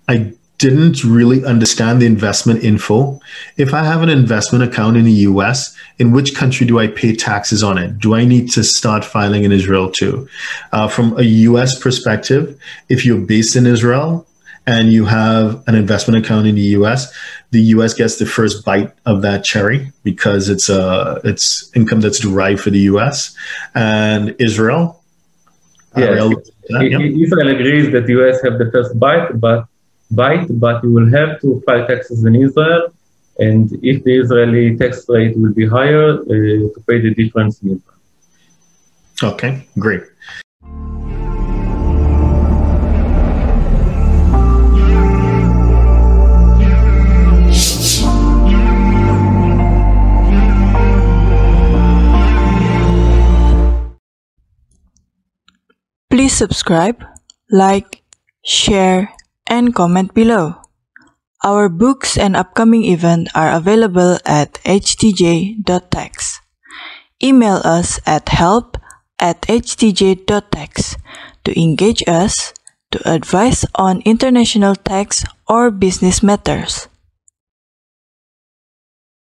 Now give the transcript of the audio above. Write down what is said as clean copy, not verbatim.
I didn't really understand the investment info. If I have an investment account in the US, in which country do I pay taxes on it? Do I need to start filing in Israel too? From a US perspective, if you're based in Israel and you have an investment account in the US gets the first bite of that cherry because it's income that's derived for the US. And Israel, Yes, Israel agrees that the US have the first but you will have to file taxes in Israel, and if the Israeli tax rate will be higher, to pay the difference in Israel. Okay, great. Please subscribe, like, share, and comment below. Our books and upcoming event are available at htj.tax. Email us at help@htj.tax to engage us, to advise on international tax or business matters.